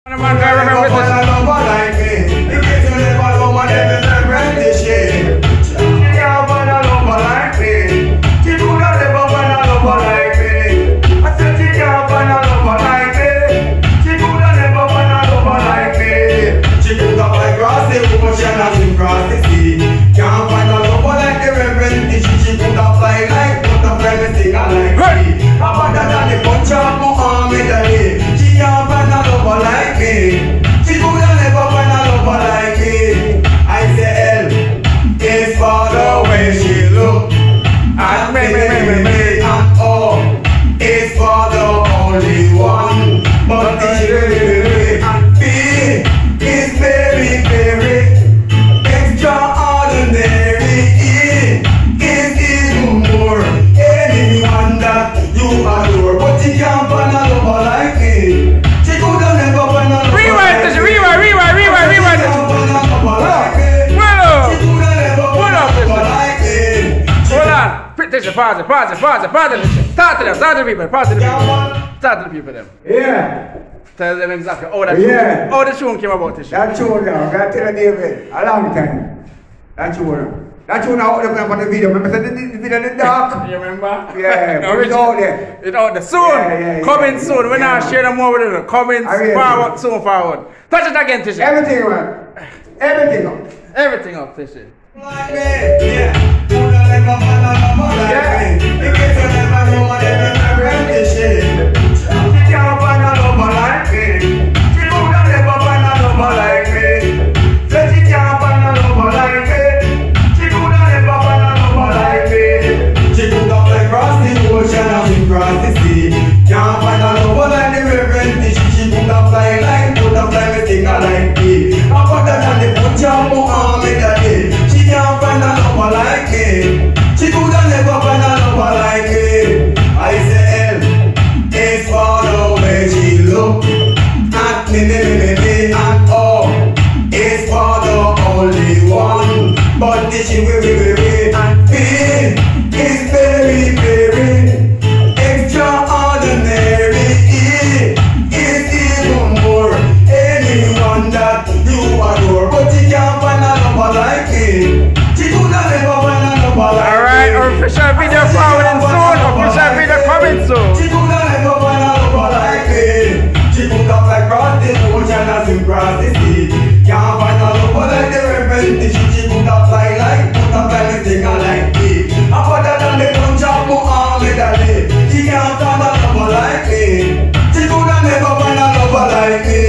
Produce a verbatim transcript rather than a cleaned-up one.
Man, I remember with this. Like me. In case you never know my name is Apprentice. She can't find a lover like me. She could have never find a lover like me. I said she can't find a lover like me. She could have never find a lover like me. She could have like cross the ocean and she cross the sea. Can't find a lover like the Reverend. She, she could have fly like butterfly, me sing a like me. I'm better than the punch of Muhammad Ali. She can't find a lover like me. She could have never find a lover like me. I say L is for the way she look at me, me, me, me, me. And O is for the only one, but the B is very, very extraordinary. E is even more anyone that you adore, but she can't find a lover like me. She could have never find a lover Rewind like this, me. rewind, rewind, rewind, rewind this. Hold on. Pause it, pause it, pause it, pause it, pause it. Talk to them, talk to the people, talk to the people. Talk to the people them. Yeah. Tell them exactly how that Yeah. tune, how the tune came about this shit. That tune now, I gotta tell David, a long time. That tune. That tune out there for the video. Remember the, the video in the dark? You remember? Yeah, it's out there. It's out there. Soon. Yeah, yeah, Coming yeah, soon. yeah, We're not yeah. sharing more with it. Coming really forward, do. soon forward. Touch it again, Tisha. Everything, man. Everything up. Everything up, Tisha. Like me, yeah. Could have never find a lover like me. In case you never know my name is Apprentice. She can't find a lover like me. She could have never find a lover like me. Say she can't find a lover like me. She could have never find a lover like me. She could have like cross the ocean and she cross the sea. Can't find a lover like the Reverend. She, she could have fly like butterfly, me sing a like me. I'm better than the punch of Muhammad Ali. She can't find a lover like me. She could have never find a lover like me. I say L is for the way she look at me, me, me, me, me. And O is for the only one, but this she will, will, will. And P is very, very extraordinary. E is even more anyone that you adore, but she can't find a lover like me. She could have never find a lover like me. Alright, official video forwarding soon. Official video coming soon. She could have never find a lover like me. She could have like cross the ocean and swim across the sea. Can't find a lover like the Reverend. She, she could have fly like butterfly, me sing a like me. I'm better than the punch of Muhammad Ali. She can't find a lover like me. She could have never find a lover like me.